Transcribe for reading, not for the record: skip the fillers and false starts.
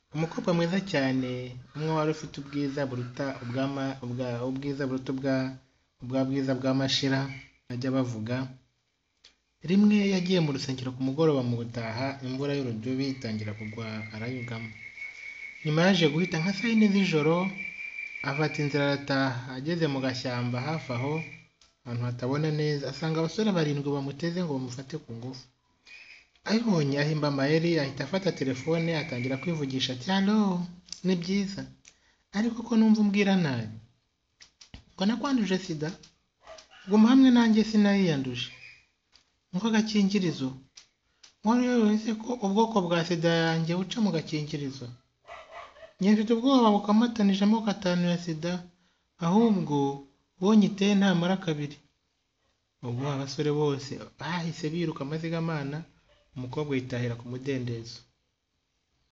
Umukobwa mwiza cyane, umwe wari ufite ubwiza buruta ubwiza buruta ubwa bwiza bwa mashira bajya bavuga. Rimwe yagiye mu rusengero ku mugoroba mu gutaha, imvura y'urudubi itangira kugwa arayugama. Nyuma yaje guhita nka saa yine z'ijoro, afata inzira arataha. Ageze mu gashyamba hafi aho, ahantu hatabona neza, asanga abasore barindwi bamuteze ngo bamufate ku ngufu. Abibonye ahimba amayeri, ahita afata telefone atangira kwivugisha ati "Halo, ni byiza, ariko ko numva umbwira nabi ngo nakwanduje sida, guma hamwe nanjye sinayiyanduje, ngo agakingirizo, wari wese ko ubwoko bwa sida yanjye buca mu gakingirizo, njye mfite ubwoba bukamatanije amoko 5 ya sida, ahubwo wonyiteye ntamara kabiri." Ubwo abasore bose bahise biruka amazigamana, umukobwa yitahira ku mudendezo.